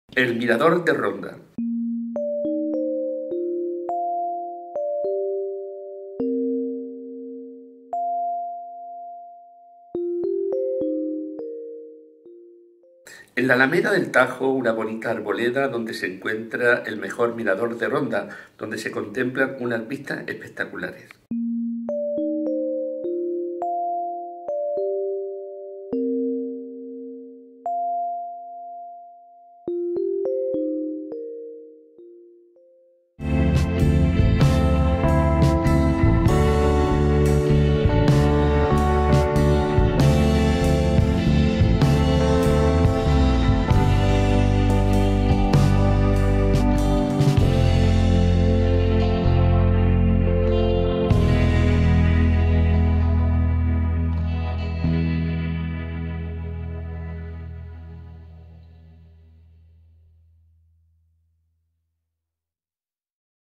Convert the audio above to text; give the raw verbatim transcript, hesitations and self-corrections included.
El Mirador de Ronda. En la Alameda del Tajo, una bonita arboleda donde se encuentra el mejor mirador de Ronda, donde se contemplan unas vistas espectaculares.